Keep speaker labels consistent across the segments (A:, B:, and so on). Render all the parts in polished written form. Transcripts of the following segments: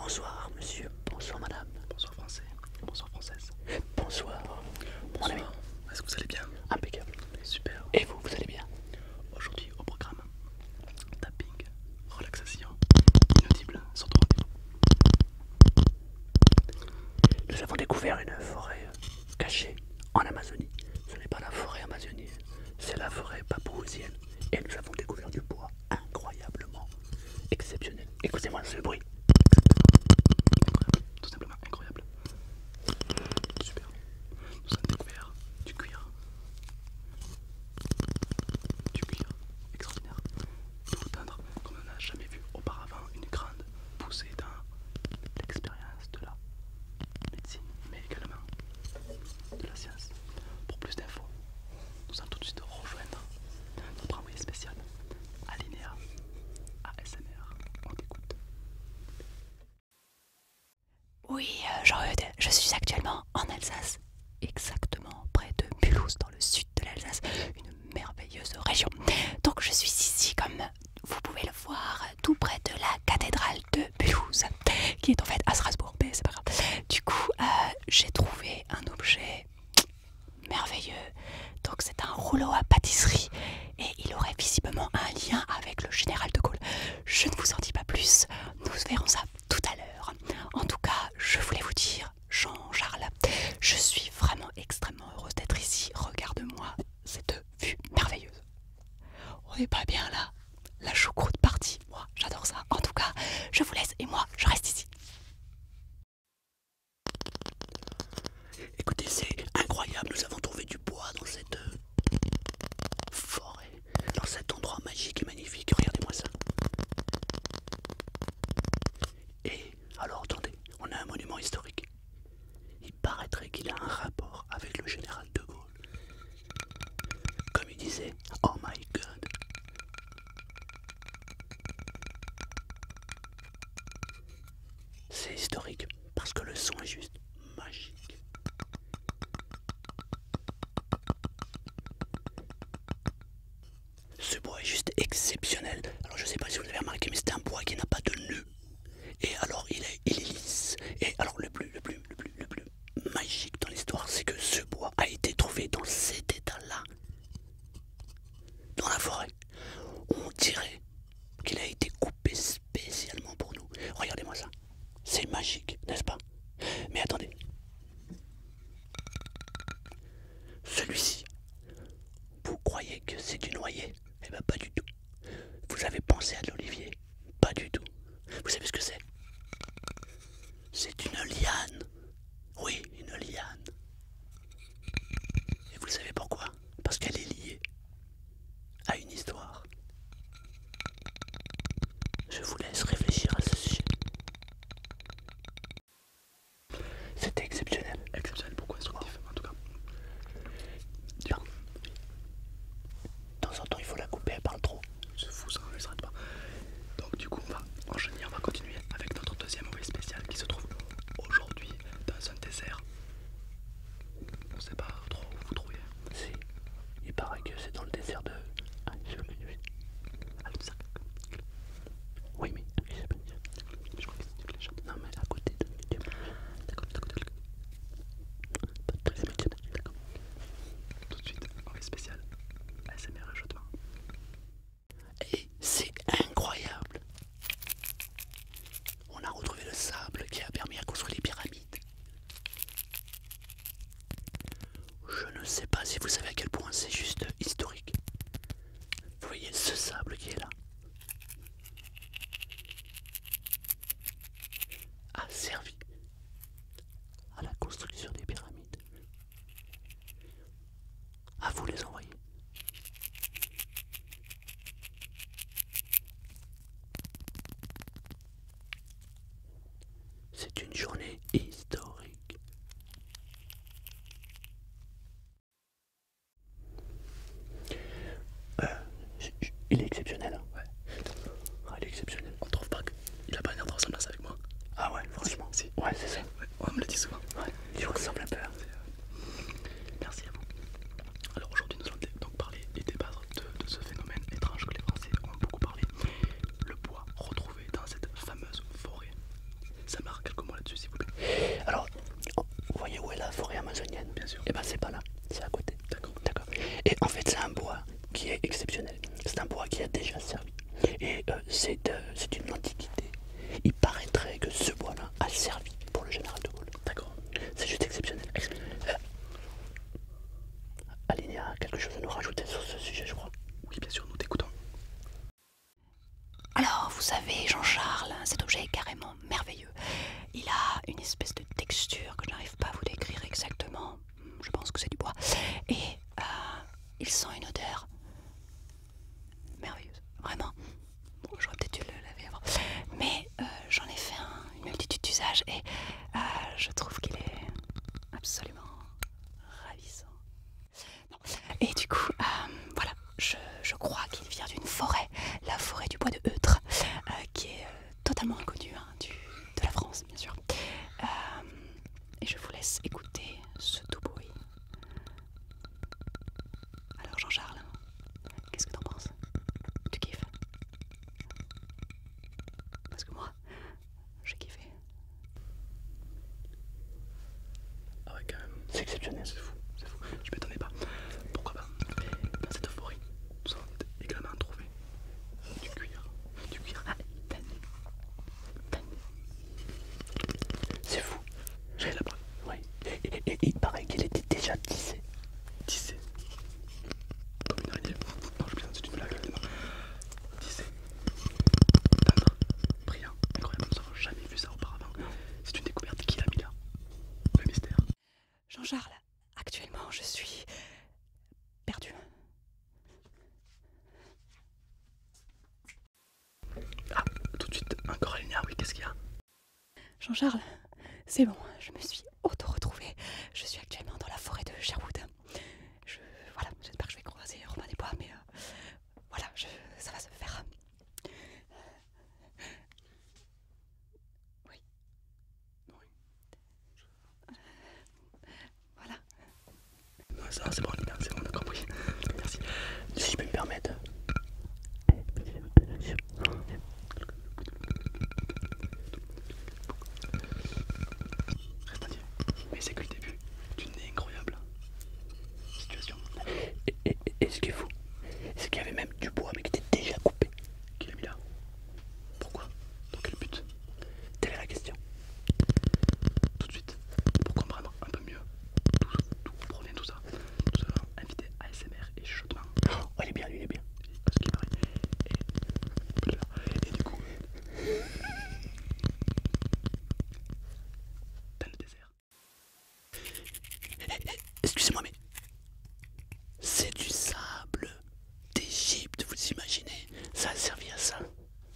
A: Bonsoir monsieur, bonsoir madame.
B: Bonsoir français, bonsoir française.
A: Bonsoir mon ami.
B: Bonsoir. Est-ce que vous allez bien?
A: Impeccable.
B: Super.
A: Et vous, vous allez bien?
B: Aujourd'hui au programme, tapping, relaxation, inaudible, sans trop rendez-vous.
A: Nous avons découvert une forêt cachée en Amazonie. Ce n'est pas la forêt amazonienne, c'est la forêt papouasienne. Et nous avons découvert du bois incroyablement exceptionnel. Écoutez-moi ce bruit.
B: Incroyable, tout simplement incroyable. Super. Nous avons découvert du cuir. Du cuir extraordinaire. De l'atteindre comme on n'a jamais vu auparavant. Une grande poussée dans l'expérience de la médecine, mais également de la science. Pour plus d'infos, nous allons tout de suite rejoindre notre envoyé spécial, Alinéa ASMR. On t'écoute.
C: Oui, Jean-Eudes, je suis actuellement en Alsace, exactement près de Mulhouse, dans le sud de l'Alsace, une merveilleuse région. Donc je suis ici, comme vous pouvez le voir, tout près de la cathédrale de Mulhouse, qui est en fait à Strasbourg, mais c'est pas grave. Du coup, j'ai trouvé un objet merveilleux. Donc c'est un rouleau à pâtisserie et il aurait visiblement un lien avec le général de Gaulle. Je ne vous en dis pas plus, nous verrons ça tout à l'heure. En tout cas, je voulais vous dire, Jean-Charles, je suis vraiment extrêmement heureuse d'être ici. Regarde-moi cette vue merveilleuse. On n'est pas bien là, la choucroute partie, moi j'adore ça. En tout cas, je vous laisse et moi je reste ici.
A: Écoutez, c'est incroyable, nous avons trouvé du bois dans cette forêt, dans cet endroit magique et magnifique. Regardez-moi ça. Et alors, attendez, on a un monument historique. Il paraîtrait qu'il a un rapport avec le général de Gaulle. Comme il disait, oh my god. C'est historique parce que le son est juste magique. Ce bois est juste exceptionnel. Alors je sais pas si vous l'avez remarqué, mais c'est un bois qui n'a pas de nœud. Et alors il est lisse. Et alors le plus magique dans l'histoire, c'est que ce bois a été trouvé dans cet état-là, dans la forêt. On dirait qu'il a été coupé spécialement pour nous. Regardez-moi ça. C'est magique, n'est-ce pas? Mais attendez. Celui-ci, vous croyez que c'est du noyer? Eh bien pas du tout. Vous avez pensé à de l'olivier? Pas du tout. Vous savez ce que c'est? C'est une liane. Oui, une liane. Et vous savez pourquoi? Parce qu'elle est liée à une histoire. Je vous laisse réfléchir à ce sujet. C'était exceptionnel.
B: Exceptionnel, beaucoup instructif en tout cas.
A: Bien. De temps en temps, il faut la couper, elle parle trop.
B: C'est fou ça, elle s'arrête pas. Donc du coup on va enchaîner, on va continuer avec notre deuxième envoyé spécial qui se trouve aujourd'hui dans un désert. On sait pas trop où vous trouvez.
A: Si, il paraît que c'est dans le désert de... Ah, je sais pas.
B: Ah, le désert.
A: Oui, mais je sais pas.
B: Je crois que c'est les gens.
A: Non, mais à côté de...
B: D'accord, d'accord, d'accord.
A: Pas de d'accord.
B: Tout de suite, envoyé spécial. ASMR et jetement.
A: Et c'est incroyable. On a retrouvé le sable qui a permis à construire les pyramides. Je ne sais pas si vous savez à quel point c'est juste historique. Vous voyez ce sable qui est là a servi à la construction des pyramides. À vous les envoyer. C'est une journée historique. Il est exceptionnel. Hein.
B: Ouais.
A: Ah, il est exceptionnel.
B: On trouve pas qu'il a pas l'air de ressembler avec moi.
A: Ah ouais, franchement.
B: Si.
A: Ouais, c'est ça.
B: Ouais, on me le dit souvent.
A: Ouais, il ressemble un peu.
B: Merci à vous. Alors aujourd'hui nous allons donc parler et débattre de ce phénomène étrange que les Français ont beaucoup parlé. Le bois retrouvé dans cette fameuse forêt. Ça
A: c'est une antiquité. Il paraîtrait que ce bois-là a servi pour le général de Gaulle.
B: D'accord.
A: C'est juste exceptionnel. Aline, il y a quelque chose à nous rajouter sur ce sujet, je crois.
B: Oui, bien sûr, nous t'écoutons.
C: Alors, vous savez, Jean-Charles, cet objet est carrément merveilleux. Il a une espèce de texture que je n'arrive pas à vous décrire exactement. Je pense que c'est du bois. Et il sent une odeur merveilleuse. Vraiment. Bon, j'aurais peut-être dû le laver avant. Mais j'en ai fait une multitude d'usages et je trouve qu'il est absolument ravissant. Non. Et du coup, voilà, je crois qu'il vient d'une forêt, la forêt du bois de Heutre, qui est totalement inconnue de la France, bien sûr. Et je vous laisse écouter ce doux bruit. Alors Jean-Charles, qu'est-ce que t'en penses? Tu kiffes? Parce que moi, j'ai kiffé.
B: Ah ouais, quand même.
A: C'est exceptionnel.
B: C'est fou, c'est fou. Je m'étonnais pas. Pourquoi pas? Dans cette forêt, nous avons également trouvé du cuir. Du cuir tanné.
A: C'est fou.
B: J'ai la preuve.
A: Oui. Et il paraît qu'il était déjà tissé.
B: Tissé. Comme une araignée. Non, je plaisante, c'est une blague évidemment. Tissé. Tendre. Brillant. Incroyable. Nous n'avons jamais vu ça auparavant. C'est une découverte qui a mis là. Le mystère.
C: Jean-Charles, actuellement, je suis perdue.
B: Ah, tout de suite, encore Alina, oui, qu'est-ce qu'il y a?
C: Jean-Charles, c'est bon, je me suis auto-retrouvée. Je suis actuellement dans la forêt de Sherwood. Voilà, j'espère que je vais croiser Robin des Bois, mais voilà, ça va se faire. Oui. Voilà.
B: Non, ça, c'est bon, Alina, c'est bon, on a compris. Merci.
A: Si je peux me permettre.
B: Reste entier. Mais c'est que le début d'une incroyable situation.
A: Et ce qui est fou, c'est qu'il y avait même du bois, mais qui était déjà coupé.
B: Qui l'a mis là? Pourquoi? Dans quel but?
A: Telle est la question.
B: Tout de suite, pour comprendre un peu mieux d'où provient tout ça, nous allons inviter ASMR et chuchotement.
A: Oh, il est bien, lui, il est bien.
B: Parce qu'il paraît. Et du coup, dans le désert.
A: Excusez-moi, mais c'est du sable d'Égypte, vous imaginez? Ça a servi à ça.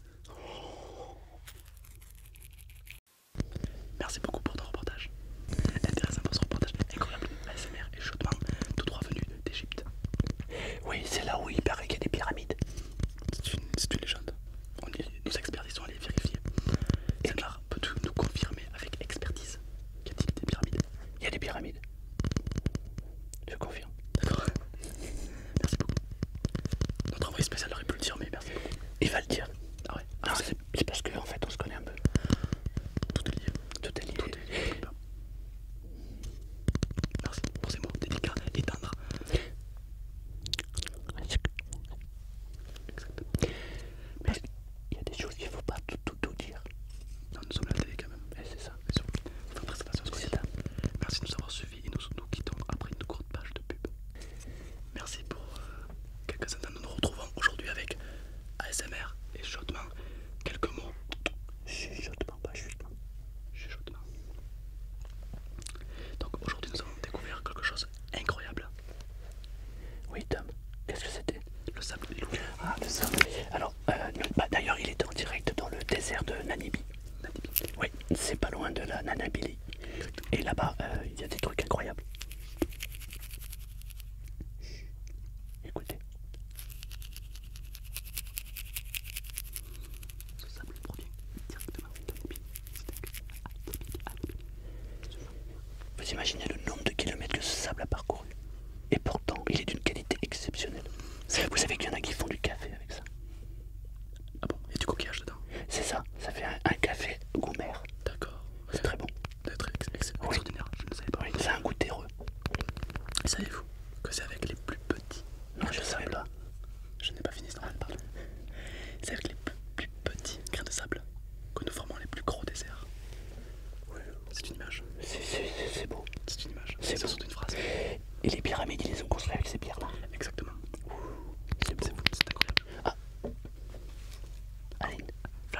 B: Merci beaucoup pour ton reportage. Intéressant pour ce reportage incroyable. ASMR et chuchotement, tout droit venu d'Égypte.
A: Oui, c'est là où il paraît qu'il y a des pyramides.
B: C'est une légende. Nos experts y sont allés vérifier. Edmar, peux-tu nous confirmer avec expertise qu'y a-t-il des pyramides?
A: Il y a des pyramides. Je confirme.
B: D'accord. Merci beaucoup. Notre envoyé spécial aurait pu le dire, mais merci beaucoup.
A: Il va le dire.
B: Ah ouais.
A: Non, c'est parce qu'en fait, on se connaît un peu.
B: Tout est lié.
A: Tout est lié.
B: Tout est lié. Merci pour ces mots délicats et tendres. Exactement. Mais
A: Il y a des choses qu'il ne faut pas tout dire.
B: non, nous sommes à la télé quand même.
A: Et c'est ça.
B: Bien sûr. Faut faire très attention à ce qu'on dit. Merci de nous avoir suivis et nous quittons après une courte page de pub. Merci pour quelques instants. Nous nous retrouvons aujourd'hui avec ASMR et chuchotement. Quelques mots.
A: Chuchotement, pas chuchotement.
B: Chuchotement. Donc aujourd'hui nous avons découvert quelque chose d'incroyable.
A: Oui, Tom. Qu'est-ce que c'était?
B: Le sable des loups.
A: Ah, le sable. Alors, d'ailleurs, il était en direct dans le désert de Namibi. Oui, c'est pas loin de la Nanabili. Et là-bas, il y a des trucs incroyables. Écoutez.
B: Ce sable provient directement de Namibie.
A: Vous imaginez le nombre de kilomètres que ce sable a parcouru. Et pourtant, il est d'une qualité exceptionnelle. Vous savez qu'il y en a qui font du café avec ça.
B: Ah bon, il y a du coquillage dedans.
A: C'est ça, ça fait un café goût mer.
B: D'accord.
A: C'est très bon.
B: Très extraordinaire, je ne savais pas.
A: Oui, c'est un goût terreux.
B: Et savez-vous que c'est avec les plus petits?
A: Non, je savais pas.
B: Je n'ai pas fini, c'est normal, pardon. C'est avec les plus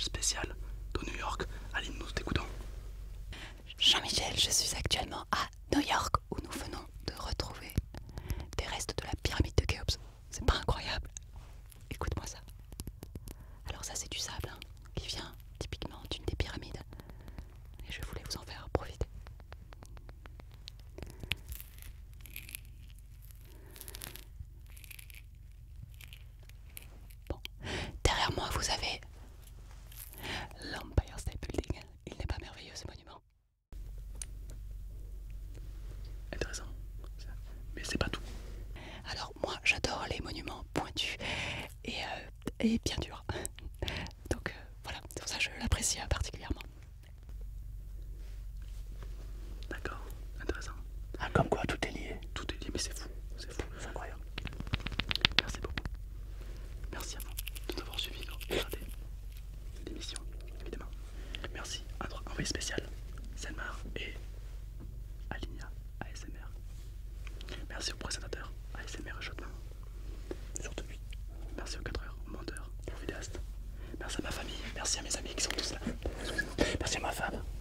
B: reportage spécial de New York. Aline, nous t'écoutons.
C: Jean-Michel, je suis actuellement à New York où nous venons de retrouver des restes de la pyramide de Khéops. C'est pas incroyable? Écoute-moi ça. Alors ça c'est du sable hein, qui vient typiquement d'une des pyramides. Et je voulais vous en faire profiter. Bon, derrière moi vous avez l'Empire State Building. Il n'est pas merveilleux ce monument?
B: Intéressant. Mais c'est pas tout.
C: Alors moi j'adore les monuments pointus et bien durs. Donc voilà, c'est pour ça que je l'apprécie particulièrement.
B: D'accord, intéressant.
A: Ah, comme quoi tout est lié.
B: Tout est lié, mais c'est fou. C'est fou.
A: C'est incroyable.
B: Merci beaucoup. Merci à vous de nous avoir suivis dans l'émission, évidemment. Merci à notre envoyé spécial, Selmar et Alinia ASMR. Merci aux présentateurs ASMR et Shotman.
A: Surtout lui.
B: Merci aux 4 heures, aux monteurs, aux vidéastes. Merci à ma famille, merci à mes amis qui sont tous là.
A: Merci à ma femme.